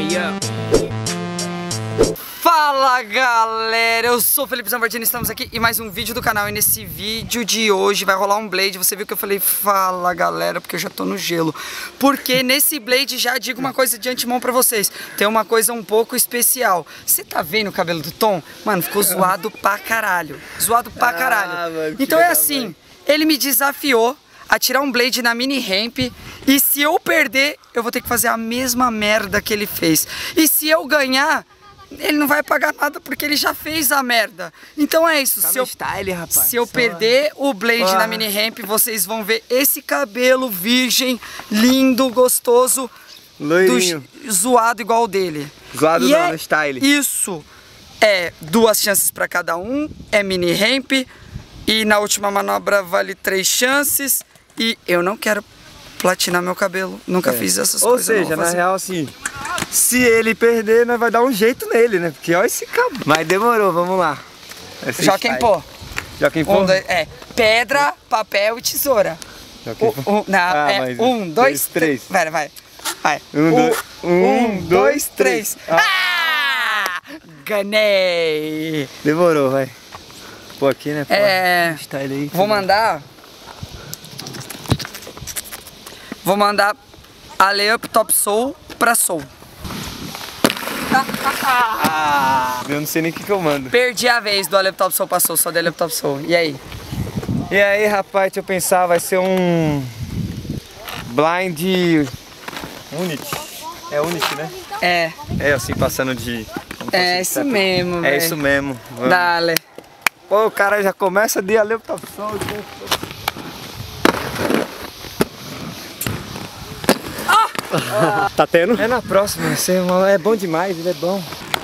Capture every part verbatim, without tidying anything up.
Yeah. Fala galera, eu sou o Felipe Zambartini, estamos aqui em mais um vídeo do canal. E nesse vídeo de hoje vai rolar um blade. Você viu que eu falei fala galera, porque eu já tô no gelo. Porque nesse blade, já digo uma coisa de antemão pra vocês, tem uma coisa um pouco especial. Você tá vendo o cabelo do Tom? Mano, ficou zoado pra caralho. Zoado pra caralho. Ah, mano, então é assim, mano. Ele me desafiou a tirar um blade na mini ramp, e se eu perder, eu vou ter que fazer a mesma merda que ele fez. E se eu ganhar, ele não vai pagar nada porque ele já fez a merda. Então é isso, tá se, eu, style, rapaz. se eu Só... perder o blade ah. na mini ramp, vocês vão ver esse cabelo virgem, lindo, gostoso, loirinho, do, zoado igual o dele. Zoado e não, é no style. Isso é duas chances para cada um, é mini ramp, e na última manobra vale três chances, e eu não quero platinar meu cabelo, nunca é. fiz essas Ou coisas. Ou seja, na real assim, se ele perder, nós vai dar um jeito nele, né? Porque olha esse cabelo. Mas demorou, vamos lá. Joaquim Pô. Joaquim Pô? Um, dois, é, pedra, papel e tesoura. Um, um, não, ah, é, um, dois, dois três. Vai, vai. vai. Um, um, dois, um, dois, três. Ah! Ah! Ganhei! Demorou, vai. Pô, aqui, né? Pô, é. Style aí, vou mandar. Vou mandar a layup top soul pra soul. Eu não sei nem o que, que eu mando. Perdi a vez do layup top soul pra soul, só do layup top soul. E aí? E aí, rapaz, deixa eu pensar, vai ser um blind Unity. É Unity, né? É. É assim, passando de... É isso mesmo, velho. É isso mesmo. Vamos. Dale. Pô, o cara já começa de layup top soul. Ah, tá tendo? É na próxima, é bom demais, ele é bom.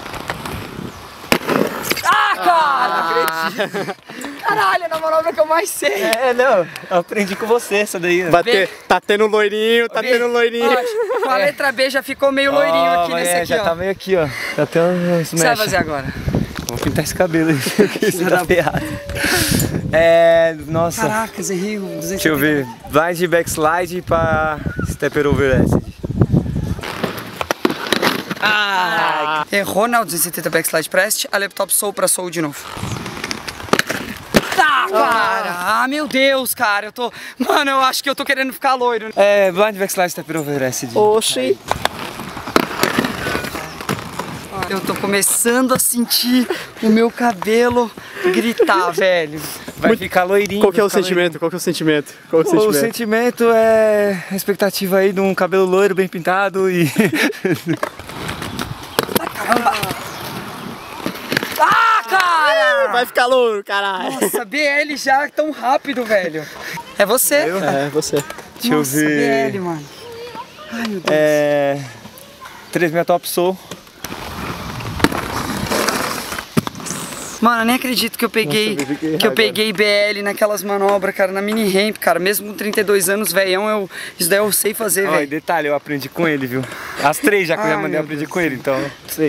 Ah, cara! Ah, não acredito. Caralho, na manobra que eu mais sei. É, não, eu aprendi com você essa daí. Né? Ter, tá tendo loirinho, tá B. tendo loirinho. Ó, com a é. letra B já ficou meio loirinho oh, aqui nesse é, aqui, já ó. Já tá meio aqui, ó. Já tem uns O que você vai fazer agora? Vou pintar esse cabelo aí, porque isso tá ferrado. É, nossa. Caraca, Zé Rio. Deixa eu ver. Blind backslide pra stepper over acid. Ah, errou na duzentos e setenta backslide prest, a laptop soul pra soul de novo. Tá, cara! Ah, meu Deus, cara, eu tô... Mano, eu acho que eu tô querendo ficar loiro. É, blind backslide stepper over acid. Oxi. Eu tô começando a sentir o meu cabelo gritar, velho. Vai Muito... ficar loirinho. Qual que é o sentimento? Loirinho. Qual que é o sentimento? Qual é o, o sentimento? O sentimento é a expectativa aí de um cabelo loiro bem pintado e... Caramba! Ah, cara! Vai ficar louro, caralho! Nossa, B L já tão rápido, velho. É você? Eu? É, você. Deixa Nossa, eu ver... B L, mano. Ai, meu Deus. É... três mil top soul. Mano, eu nem acredito que eu peguei Nossa, eu que eu peguei B L naquelas manobras, cara, na mini ramp, cara. Mesmo com trinta e dois anos, velhão, eu, isso daí eu sei fazer, velho. Detalhe, eu aprendi com ele, viu? As três já que eu já mandei, eu aprendi Deus com ele, então, sei.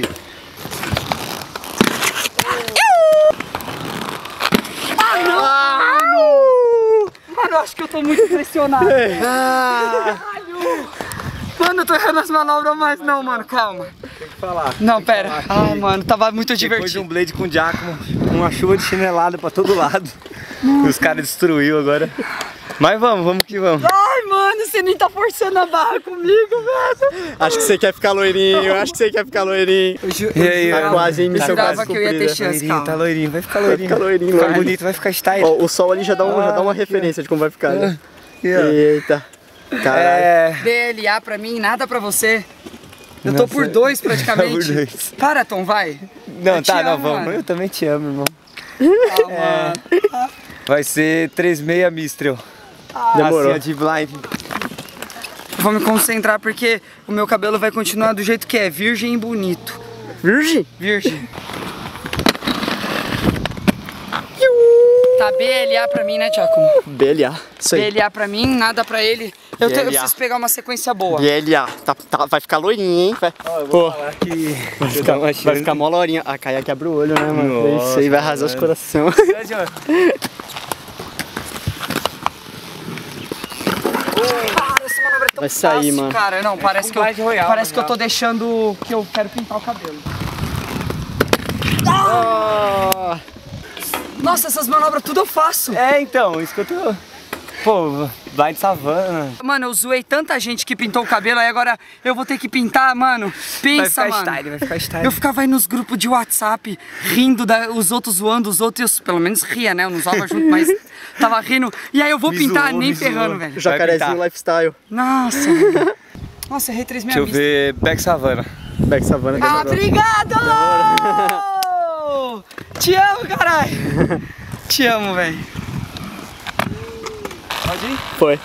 Ah, não! Ah, não! Mano, eu acho que eu tô muito impressionado. Ah. Mano, eu tô errando as manobras, mas não, mano, calma. Tem que falar. Não, que pera. Ai, ah, mano, tava muito divertido. Depois de um blade com Giacomo, uma chuva de chinelada pra todo lado. Nossa. Os caras destruiu agora. Mas vamos, vamos que vamos. Ai, mano, você nem tá forçando a barra comigo, velho. Acho que você quer ficar loirinho, acho que você quer ficar loirinho. E aí, tá quase em missão quase cumprida. Que eu ia ter chance, loirinho, tá loirinho, vai ficar loirinho. Vai ficar loirinho, vai bonito, vai ficar style. Ó, o sol ali já dá, um, ah, já dá uma referência de como vai ficar, né? Eita. É... B L A pra mim, nada pra você. Eu tô Nossa. por dois praticamente. por dois. Para, Tom, vai. Não, eu tá, não, amo, vamos. Mano. Eu também te amo, irmão. Ah, é... ah. Vai ser três meia Mistral. Ah, demorou. De blind. Vou me concentrar porque o meu cabelo vai continuar do jeito que é, virgem e bonito. Virgem? Virgem. Tá B L A pra mim, né, Giacomo? B L A, isso aí. B L A pra mim, nada pra ele. Eu, te, eu preciso pegar uma sequência boa. B L A, tá, tá, vai ficar loirinho, hein? Vai, oh, eu vou falar que vai ficar, vai ficar mó loirinha. A Caia que abre o olho, né, mano? Nossa, isso aí vai arrasar os corações. Cara, essa manobra tão Vai sair, fácil, mano. cara. Não, parece, que eu, Royale, parece que eu já. tô deixando que eu quero pintar o cabelo. Ah! Nossa, essas manobras tudo eu faço. É, então, isso que eu tô... Pô, vai de savana. Mano, eu zoei tanta gente que pintou o cabelo, aí agora eu vou ter que pintar, mano. Pensa, vai ficar mano. style, vai ficar style. Eu ficava aí nos grupos de WhatsApp, rindo, da, os outros zoando, os outros, eu, pelo menos ria, né? Eu não zoava junto, mas tava rindo. E aí eu vou Me pintar, zoou, nem me ferrando, zoou. velho. Jacarezinho pintar. lifestyle. Nossa, mano. Nossa, errei três meia Deixa eu vista. ver Back Savana. Back Savana. Ah, obrigado! Te amo, caralho! Te amo, velho. Pode ir? Foi.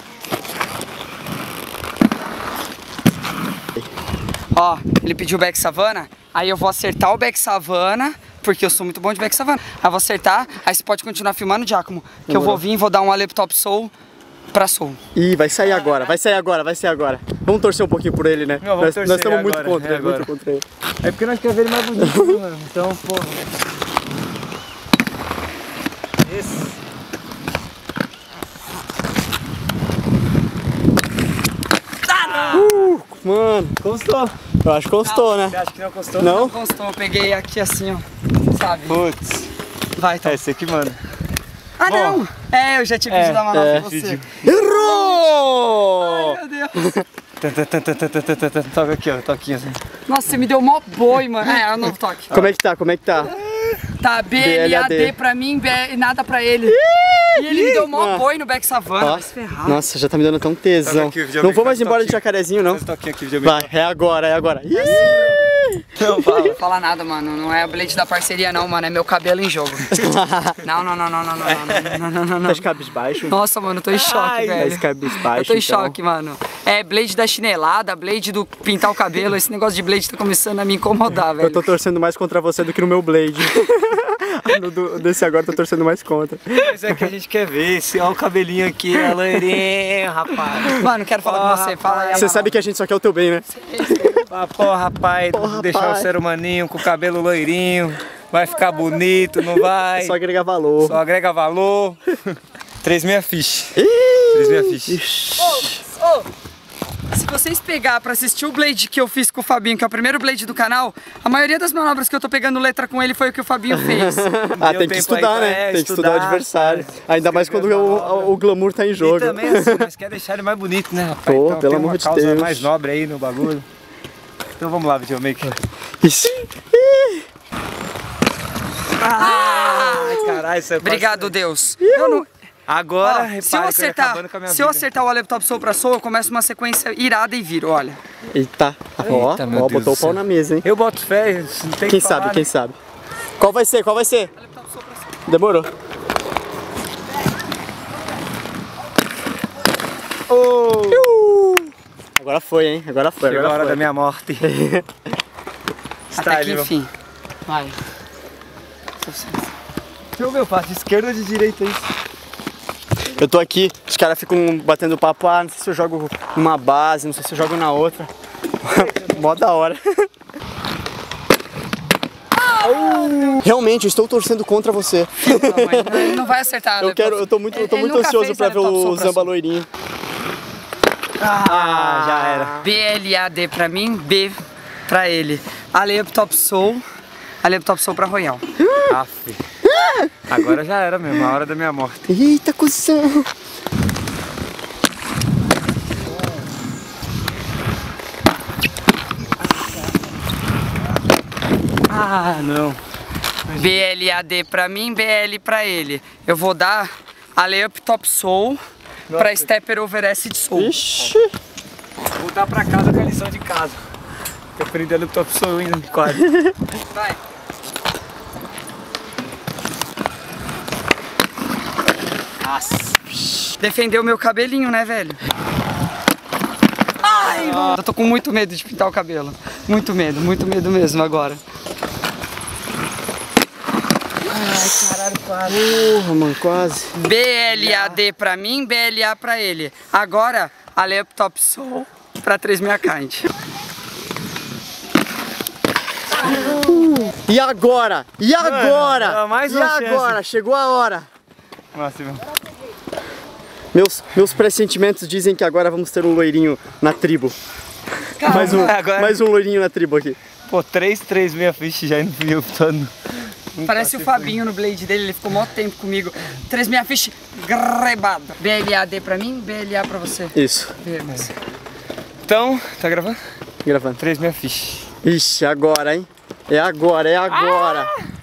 Ó, ele pediu back savana, aí eu vou acertar o back savana, porque eu sou muito bom de back savana. Aí eu vou acertar, aí você pode continuar filmando, Giacomo, que eu vou vir e vou dar um Alep Top Soul pra Soul. Ih, vai sair agora, vai sair agora, vai sair agora. Vamos torcer um pouquinho por ele, né? Não, vamos nós, torcer nós estamos muito agora, contra é ele, muito agora. contra ele. É porque nós queremos ver ele mais bonito, né, mano? Então, pô... Isso. Uh, mano, Constou. eu acho que constou, né? Você acha que não constou? Não? Não constou, eu peguei aqui assim, ó, sabe? Putz. Vai, então. É, você que manda. Ah, não! É, eu já tinha pedido É, a manobra é, pra você. pediu. Errou! Meu Deus. Tan, tan, tan, tan, tan, tan, tan, tan. Toca aqui, ó, toquinho assim. Nossa, você me deu mó boi, mano. É, é o novo toque. Como é que tá, como é que tá? Tá, B L A D pra mim e nada pra ele. E ele me deu mó Ah. boi no back savana, Ó, vai se ferrar. nossa, já tá me dando tão tesão. Toca aqui o videogame, Não vou mais faz embora de toquinho. jacarezinho, não. Faz toquinho aqui, videogame. Vai, é agora, é agora. Ih! Não, fala. Não fala nada, mano. Não é a blade da parceria, não, mano. É meu cabelo em jogo. Não, não, não, não, não, não, não, não, não, não, não. Tá de cabisbaixo? Nossa, mano, eu tô em choque, Ai, Tá de velho. cabisbaixo, Eu tô em então. choque, mano. É blade da chinelada, blade do pintar o cabelo. Esse negócio de blade tá começando a me incomodar, velho. Eu tô torcendo mais contra você do que no meu Blade. No do- desse agora eu tô torcendo mais contra. Mas é que a gente quer ver. Esse, ó o cabelinho aqui, é loirinho, rapaz. Mano, quero falar Ó, com você. Fala aí. Você sabe que a gente só quer o teu bem, né? Ah, pô, rapaz, Pô, deixar rapaz. o ser humaninho com o cabelo loirinho. Vai ficar bonito, não vai? Só agregar valor. Só agrega valor. Três meia ficha. Ih! Três meia ficha. Ô, se vocês pegar pra assistir o Blade que eu fiz com o Fabinho, que é o primeiro Blade do canal, a maioria das manobras que eu tô pegando letra com ele foi o que o Fabinho fez. Ah, Deu tem que tempo aí estudar, pra- né? é, tem que estudar o estudar, adversário. Ainda mais quando escrever o, as manobras. o, o glamour tá em jogo. E também assim, nós quer deixar ele mais bonito, né, rapaz? Pô, Então, pelo tem amor uma de causa Deus. mais nobre aí no bagulho. Então vamos lá, videomaker. Ixi. Ai, caralho, isso é Obrigado, Deus. Eu não- Agora, Ó, repara se eu que eu ia acertar, acabando com a minha se eu vida. acertar o Alep Top Soul pra Soul, eu começo uma sequência irada e viro, olha. Eita. Ó, Eita, meu ó, Deus botou o do pau céu. na mesa, hein? Eu boto fé, não tem Quem que falar, sabe, né? quem sabe. Qual vai ser? Qual vai ser? Demorou. Oh, Agora foi, hein? Agora foi, chegou a agora hora foi. da minha morte. Até que Style, meu. enfim. Vai. Deixa eu ver, eu faço de esquerda ou de direita isso? Eu tô aqui, os caras ficam batendo papo, ah, não sei se eu jogo numa base, não sei se eu jogo na outra. Mó da hora. Realmente, eu estou torcendo contra você. Não, mãe, não, ele não vai acertar. Eu quero, eu tô muito, eu tô Ele muito nunca ansioso fez pra Alep ver Top Soul o pra Zamba Soul. loirinho. Ah, já era. B L A D pra mim, B pra ele. Alep Top Soul, Alep Top Soul pra Royal. Aff. Agora já era mesmo, a hora da minha morte. Eita, cuzão. Ah, não. B L A D pra mim, B L pra ele. Eu vou dar Alep Top Soul pra Stepper Over Acid Soul. Ixi. Voltar pra casa com a lição de casa. Eu aprendi a top soul em quadro. Vai. Nossa. Defendeu meu cabelinho, né, velho? Ai, mano. Eu tô com muito medo de pintar o cabelo. Muito medo, muito medo mesmo agora. Ai, caralho, quase. Porra, mano, quase. B L A D pra mim, B L A pra ele. Agora, Alep Top Soul pra três mil kind. E agora? E agora? dá mais e uma chance. agora? Chegou a hora. Nossa, meu. Meus, meus pressentimentos dizem que agora vamos ter um loirinho na tribo. Calma. Mais um, Agora- mais um loirinho na tribo aqui. Pô, três, três meia ficha já no fio todo. Parece o Fabinho no Blade dele, ele ficou mó tempo comigo. três meia ficha grebado. B L A D pra mim, B L A pra você. Isso, Beleza. Então, tá gravando? gravando. Três meia ficha. Ixi, agora, hein? É agora, é agora.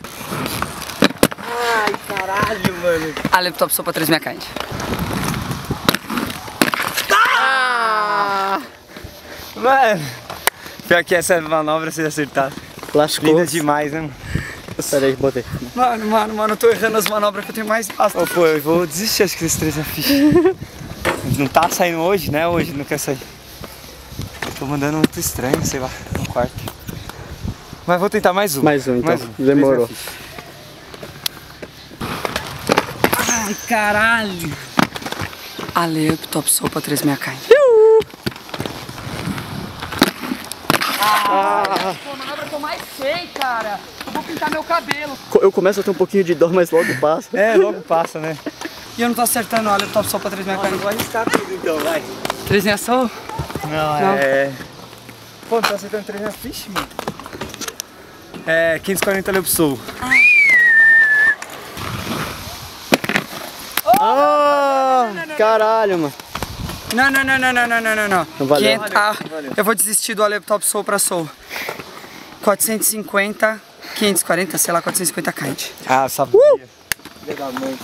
Ai, caralho, mano. A laptop sopa três meia kind. Mano, pior que essa manobra vocês acertaram. Lascou. Linda demais, né, mano? Pera aí, botei. Mano, mano, mano, eu tô errando as manobras que eu tenho mais gasto. Ô, pô, eu vou desistir acho que desses três meia ficha. Não tá saindo hoje, né? Hoje não quer sair. Tô mandando muito estranho, sei lá, no quarto. Mas vou tentar mais um. Mais um, então. Mais um. Demorou. Três meia Ai, caralho. A laptop sopa três meia kind. Ah, pô, a manobra que eu mais sei, cara. Eu vou pintar meu cabelo. Co- Eu começo a ter um pouquinho de dor, mas logo passa. ficha. É, logo passa, né? E eu não tô acertando a laptop sopa três meia kind. Vou arriscar tudo então, vai. três meia sopa? Não, Não. é... Pô, não tá acertando três meia ficha, mano. É, quinhentos e quarenta Leup Soul. Ah, caralho, mano. Não, não, não, não, não, não, não, não, não. Não valeu. quinhentos ah, Valeu. eu vou desistir do laptop soul pra soul. quatrocentos e cinquenta, quinhentos e quarenta, sei lá, quatrocentos e cinquenta kind. Ah, sabia. Uh! Filha da mãe.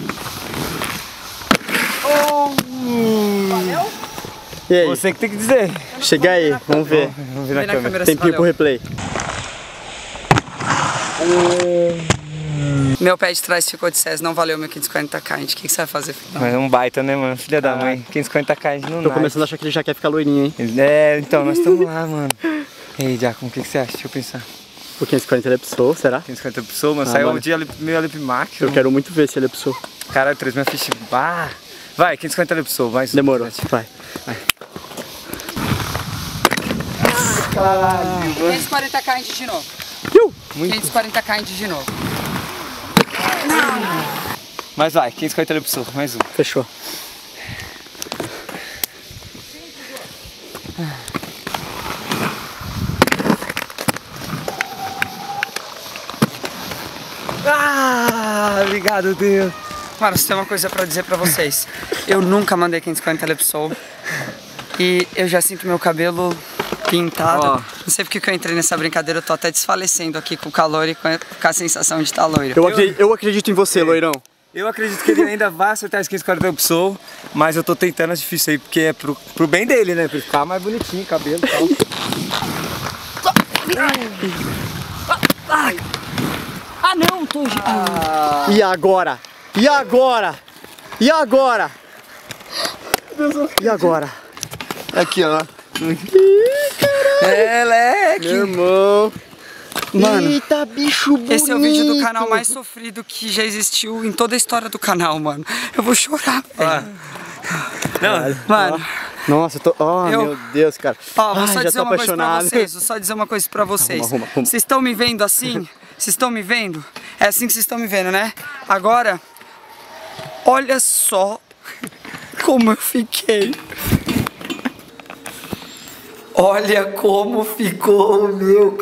Valeu? E aí? Você que tem que dizer. Chega aí, vamos ver. Vamos ver na Vê na câmera. câmera se Tempinho pro valeu. replay. Meu pé de trás ficou de SES, não valeu meu quinhentos e quarenta kind. O que, que você vai fazer, filho? Mas é um baita, né, mano? Filha da mãe. quinhentos e quarenta K não Tô dá. começando a achar que ele já quer ficar loirinho, hein? É, então, nós estamos lá, mano. E aí, Giacomo, o que, que você acha? Deixa eu pensar. O quinhentos e quarenta ele é pessoa, será? quinhentos e quarenta pessoas, mano. Ah, Saiu mano. o dia ali- meio Alip Max. Eu quero muito ver se ele é pessoa. Caralho, três meia ficha. Bah. Vai, quinhentos e quarenta Alip Soul, mais um. Demorou, vai. quinhentos e quarenta kind de novo. Iu! quinhentos e quarenta kind de novo. Mas vai, quinhentos e quarenta Alip Soul, mais um. Fechou. Ah, obrigado, Deus. Mano, só tem uma coisa pra dizer pra vocês. Eu nunca mandei quinhentos e quarenta Lep Soul. E eu já sinto meu cabelo pintado. Ó. Não sei porque que eu entrei nessa brincadeira, eu tô até desfalecendo aqui com o calor e com a, com a sensação de estar loiro. Eu, acre- eu acredito em você, loirão. Eu acredito que ele ainda vai acertar esse quinhentos e quarenta Alip Soul, mas eu tô tentando as difíceis aí, porque é pro, pro bem dele, né? Pra ele ficar mais bonitinho, cabelo e tal. Ah não, tô... Ah. E agora? E agora? E agora? E agora? Aqui, ó. É, leque! Meu irmão. Mano, Eita, bicho bonito. esse é o vídeo do canal mais sofrido que já existiu em toda a história do canal, mano. Eu vou chorar, velho. Não, Mano, Nossa, eu tô... Oh, Eu- meu Deus, cara. ó, vou Ai, só já dizer tô uma coisa pra apaixonado. vocês. Vou só dizer uma coisa pra vocês. Arruma, arruma, arruma. Vocês estão me vendo assim? Vocês estão me vendo? É assim que vocês estão me vendo, né? Agora, olha só como eu fiquei. Olha como ficou o meu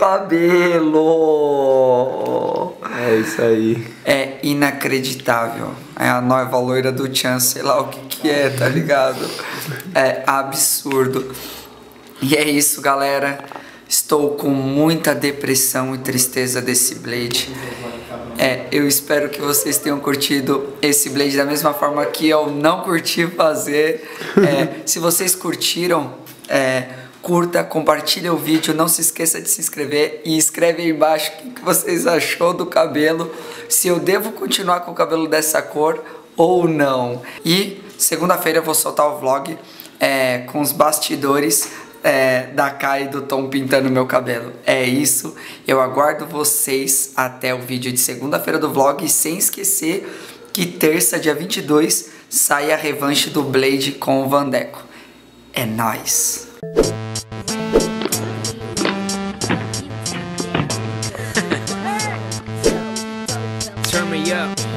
cabelo. é isso aí. É inacreditável. É a nova loira do Chan, sei lá o que que é, tá ligado? É absurdo. E é isso, galera. Estou com muita depressão e tristeza desse Blade. É, eu espero que vocês tenham curtido esse Blade da mesma forma que eu não curti fazer. É, se vocês curtiram, é, curta, compartilha o vídeo, não se esqueça de se inscrever e escreve aí embaixo o que que vocês achou do cabelo, se eu devo continuar com o cabelo dessa cor ou não. E segunda-feira eu vou soltar o vlog é, com os bastidores é, da Kai e do Tom pintando meu cabelo. É isso, eu aguardo vocês até o vídeo de segunda-feira do vlog, e sem esquecer que terça, dia vinte e dois, sai a revanche do Blade com o Vandeco. É nóis! Turn me up.